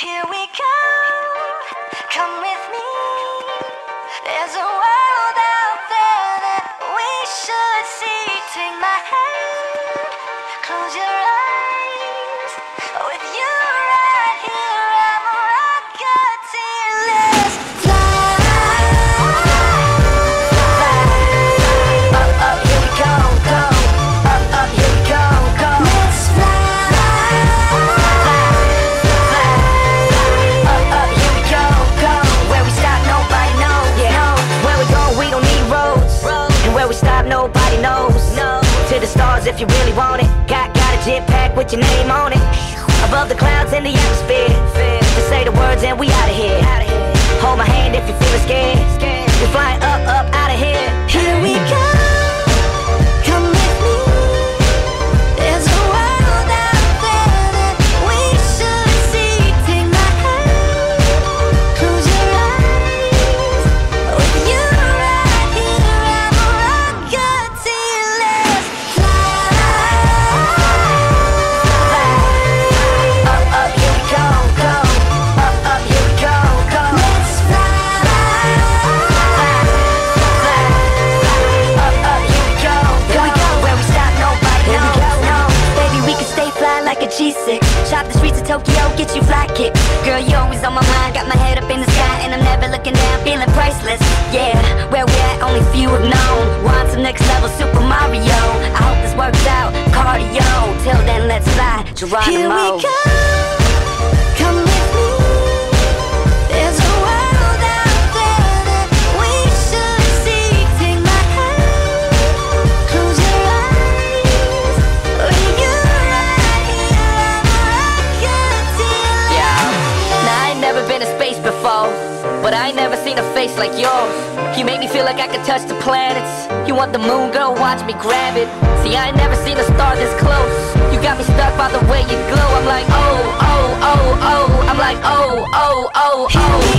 Here we go, come with me. There's a world out there that we should see. Take my hand, close your eyes. With you right here, I'm a rocketeer. Let's fly. Up, up, here we go, go. Up, up, here we go, go. Let's fly. Nobody knows. To the stars if you really want it. Got a jetpack with your name on it. Above the clouds in the atmosphere. Just say the words and we outta here. Hold my hand if you're feeling scared. We're flying up, up, outta here. Here we go. Come with me. There's a world out there that we should see. Take my hand, close your eyes. With you right here, I'm a rocketeer. Let's fly. Up, up, here we go, go. Up, up, here we go, go. Let's fly. Up, up, here we go, go. Where we stop, nobody knows. No, baby, we can stay fly like a G6. Shop the streets of Tokyo, get you fly kicks. Girl, you always on my mind. Got my head up in the sky and I'm never looking down, feeling priceless. Yeah, where we at, only few have known. Want some next level Super Mario. I hope this works out, cardio. Till then, let's fly, Geronimo. Here we go, come with me. There's a world out there that we should see. Take my hand, close your eyes. With you right here, I'm a rocketeer. Yeah, now I ain't never been to space before, but I ain't never seen a face like yours. You make me feel like I could touch the planets. You want the moon, girl, watch me grab it. See, I ain't never seen a star this close. You got me stuck by the way you glow. I'm like, oh, oh, oh, oh. I'm like, oh, oh, oh, oh.